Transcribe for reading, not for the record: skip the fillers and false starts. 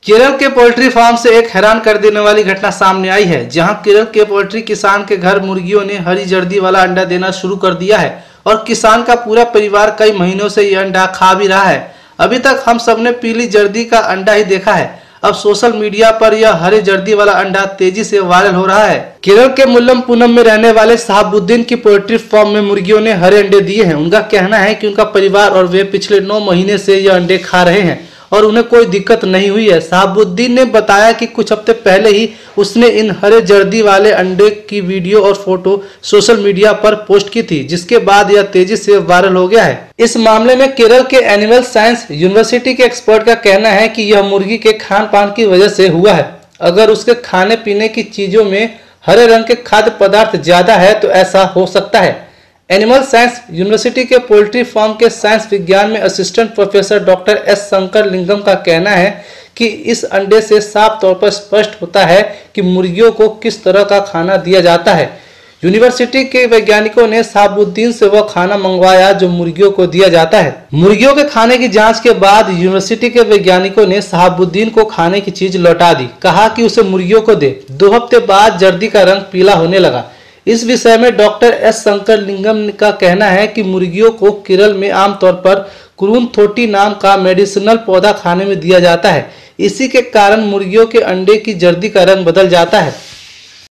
केरल के poultry farm से एक हैरान कर देने वाली घटना सामने आई है, जहां केरल के पोल्ट्री किसान के घर मुर्गियों ने हरी जर्दी वाला अंडा देना शुरू कर दिया है और किसान का पूरा परिवार कई महीनों से यह अंडा खा भी रहा है। अभी तक हम सबने पीली जर्दी का अंडा ही देखा है, अब सोशल मीडिया पर यह हरे जर्दी वाला अंडा तेजी से वायरल हो रहा है। केरल के मुल्लमपुरम में रहने वाले शहाबुद्दीन की पोल्ट्री फार्म में मुर्गियों ने हरे अंडे दिए हैं। उनका कहना है कि उनका परिवार और वे पिछले 9 महीने से यह अंडे खा रहे हैं और उन्हें कोई दिक्कत नहीं हुई है। शहाबुद्दीन ने बताया कि कुछ हफ्ते पहले ही उसने इन हरे जर्दी वाले अंडे की वीडियो और फोटो सोशल मीडिया पर पोस्ट की थी, जिसके बाद यह तेजी से वायरल हो गया है। इस मामले में केरल के एनिमल साइंस यूनिवर्सिटी के एक्सपर्ट का कहना है कि यह मुर्गी के खान पान की वजह से हुआ है। अगर उसके खाने पीने की चीजों में हरे रंग के खाद्य पदार्थ ज्यादा है तो ऐसा हो सकता है। एनिमल साइंस यूनिवर्सिटी के पोल्ट्री फार्म के साइंस विज्ञान में assistant professor doctor S Shankar Lingam का कहना है कि इस अंडे से साफ तौर पर स्पष्ट होता है कि मुर्गियों को किस तरह का खाना दिया जाता है। यूनिवर्सिटी के वैज्ञानिकों ने शहाबुद्दीन से वह खाना मंगवाया जो मुर्गियों को दिया जाता है। मुर्गियों के खाने की जांच के बाद यूनिवर्सिटी के वैज्ञानिकों ने शहाबुद्दीन को खाने की चीज लौटा दी, कहा कि उसे मुर्गियों को दे। 2 हफ्ते बाद जर्दी का रंग पीला होने लगा। इस विषय में डॉक्टर एस शंकर लिंगम का कहना है कि मुर्गियों को केरल में आमतौर पर कुरुंथोटी नाम का मेडिसिनल पौधा खाने में दिया जाता है। इसी के कारण मुर्गियों के अंडे की जर्दी का रंग बदल जाता है।